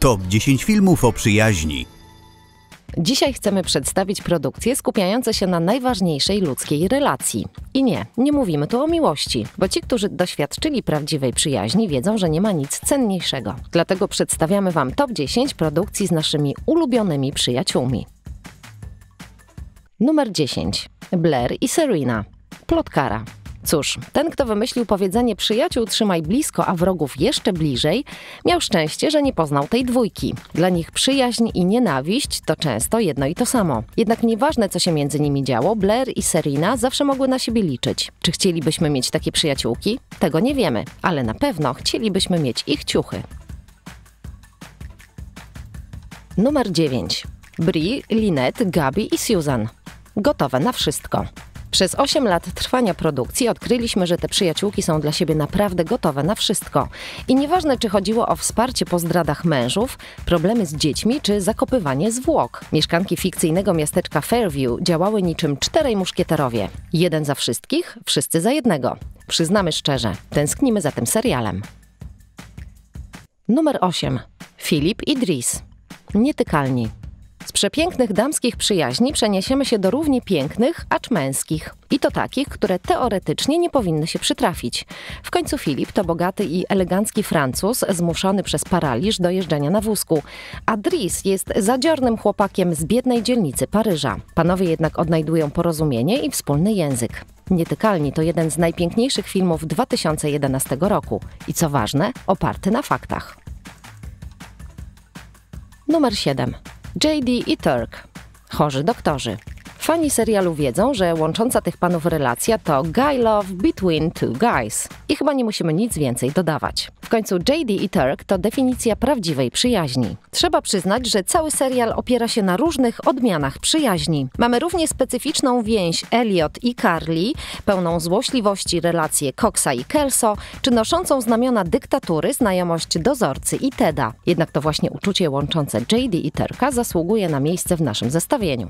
Top 10 filmów o przyjaźni. Dzisiaj chcemy przedstawić produkcje skupiające się na najważniejszej ludzkiej relacji. I nie mówimy tu o miłości, bo ci, którzy doświadczyli prawdziwej przyjaźni, wiedzą, że nie ma nic cenniejszego. Dlatego przedstawiamy Wam top 10 produkcji z naszymi ulubionymi przyjaciółmi. Numer 10. Blair i Serena. Plotkara. Cóż, ten, kto wymyślił powiedzenie przyjaciół trzymaj blisko, a wrogów jeszcze bliżej, miał szczęście, że nie poznał tej dwójki. Dla nich przyjaźń i nienawiść to często jedno i to samo. Jednak nieważne, co się między nimi działo, Blair i Serena zawsze mogły na siebie liczyć. Czy chcielibyśmy mieć takie przyjaciółki? Tego nie wiemy, ale na pewno chcielibyśmy mieć ich ciuchy. Numer 9. Brie, Lynette, Gaby i Susan. Gotowe na wszystko. Przez 8 lat trwania produkcji odkryliśmy, że te przyjaciółki są dla siebie naprawdę gotowe na wszystko. I nieważne, czy chodziło o wsparcie po zdradach mężów, problemy z dziećmi, czy zakopywanie zwłok. Mieszkanki fikcyjnego miasteczka Fairview działały niczym 4 muszkieterowie. Jeden za wszystkich, wszyscy za jednego. Przyznamy szczerze, tęsknimy za tym serialem. Numer 8. Philip i Dries. Nietykalni. Z przepięknych damskich przyjaźni przeniesiemy się do równie pięknych, acz męskich. I to takich, które teoretycznie nie powinny się przytrafić. W końcu Filip to bogaty i elegancki Francuz, zmuszony przez paraliż do jeżdżenia na wózku. A Dries jest zadziornym chłopakiem z biednej dzielnicy Paryża. Panowie jednak odnajdują porozumienie i wspólny język. Nietykalni to jeden z najpiękniejszych filmów 2011 roku. I co ważne, oparty na faktach. Numer 7. JD i Turk. Chorzy doktorzy. Fani serialu wiedzą, że łącząca tych panów relacja to guy love between two guys. I chyba nie musimy nic więcej dodawać. W końcu JD i Turk to definicja prawdziwej przyjaźni. Trzeba przyznać, że cały serial opiera się na różnych odmianach przyjaźni. Mamy równie specyficzną więź Elliot i Carly, pełną złośliwości relacje Coxa i Kelso, czy noszącą znamiona dyktatury znajomość dozorcy i Teda. Jednak to właśnie uczucie łączące JD i Turka zasługuje na miejsce w naszym zestawieniu.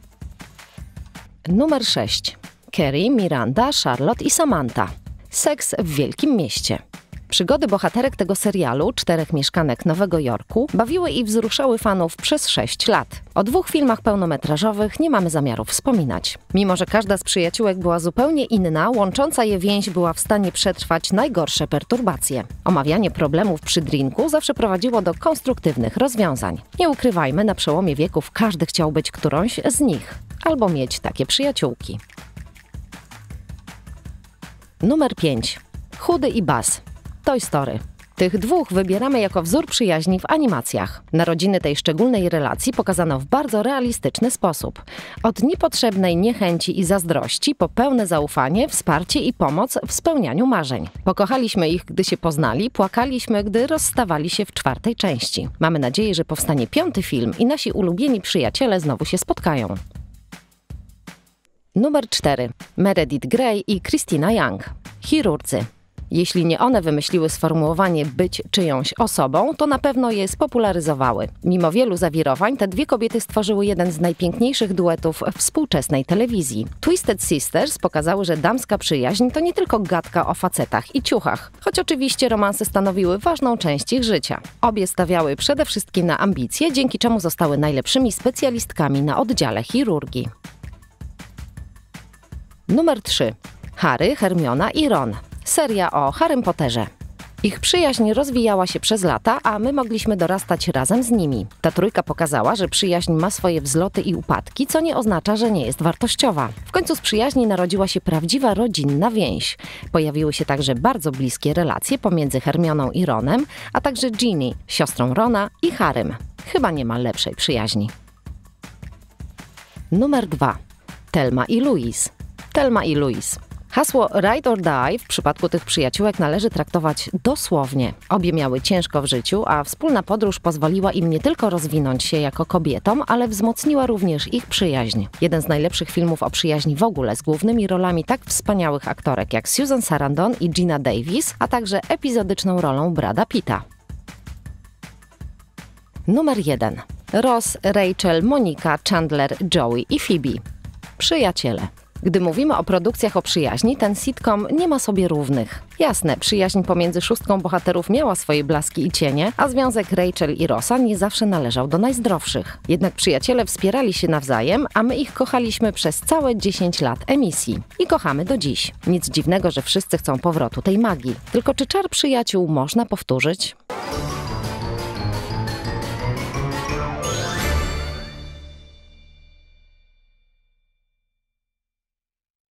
Numer 6. Carrie, Miranda, Charlotte i Samantha. Seks w wielkim mieście. Przygody bohaterek tego serialu, 4 mieszkanek Nowego Jorku, bawiły i wzruszały fanów przez 6 lat. O 2 filmach pełnometrażowych nie mamy zamiaru wspominać. Mimo że każda z przyjaciółek była zupełnie inna, łącząca je więź była w stanie przetrwać najgorsze perturbacje. Omawianie problemów przy drinku zawsze prowadziło do konstruktywnych rozwiązań. Nie ukrywajmy, na przełomie wieków każdy chciał być którąś z nich. Albo mieć takie przyjaciółki. Numer 5. Chudy i Buzz. Toy Story. Tych 2 wybieramy jako wzór przyjaźni w animacjach. Narodziny tej szczególnej relacji pokazano w bardzo realistyczny sposób. Od niepotrzebnej niechęci i zazdrości po pełne zaufanie, wsparcie i pomoc w spełnianiu marzeń. Pokochaliśmy ich, gdy się poznali, płakaliśmy, gdy rozstawali się w 4. części. Mamy nadzieję, że powstanie 5. film i nasi ulubieni przyjaciele znowu się spotkają. Numer 4. Meredith Grey i Christina Young. Chirurdzy. Jeśli nie one wymyśliły sformułowanie być czyjąś osobą, to na pewno je spopularyzowały. Mimo wielu zawirowań, te 2 kobiety stworzyły jeden z najpiękniejszych duetów współczesnej telewizji. Twisted Sisters pokazały, że damska przyjaźń to nie tylko gadka o facetach i ciuchach, choć oczywiście romanse stanowiły ważną część ich życia. Obie stawiały przede wszystkim na ambicje, dzięki czemu zostały najlepszymi specjalistkami na oddziale chirurgii. Numer 3. Harry, Hermiona i Ron. Seria o Harrym Potterze. Ich przyjaźń rozwijała się przez lata, a my mogliśmy dorastać razem z nimi. Ta trójka pokazała, że przyjaźń ma swoje wzloty i upadki, co nie oznacza, że nie jest wartościowa. W końcu z przyjaźni narodziła się prawdziwa rodzinna więź. Pojawiły się także bardzo bliskie relacje pomiędzy Hermioną i Ronem, a także Ginny, siostrą Rona i Harrym. Chyba nie ma lepszej przyjaźni. Numer 2. Thelma i Louise. Thelma i Louise. Hasło ride or die w przypadku tych przyjaciółek należy traktować dosłownie. Obie miały ciężko w życiu, a wspólna podróż pozwoliła im nie tylko rozwinąć się jako kobietom, ale wzmocniła również ich przyjaźń. Jeden z najlepszych filmów o przyjaźni w ogóle, z głównymi rolami tak wspaniałych aktorek jak Susan Sarandon i Geena Davis, a także epizodyczną rolą Brada Pitta. Numer 1. Ross, Rachel, Monica, Chandler, Joey i Phoebe. Przyjaciele. Gdy mówimy o produkcjach o przyjaźni, ten sitcom nie ma sobie równych. Jasne, przyjaźń pomiędzy szóstką bohaterów miała swoje blaski i cienie, a związek Rachel i Rossa nie zawsze należał do najzdrowszych. Jednak przyjaciele wspierali się nawzajem, a my ich kochaliśmy przez całe 10 lat emisji. I kochamy do dziś. Nic dziwnego, że wszyscy chcą powrotu tej magii. Tylko czy czar przyjaciół można powtórzyć?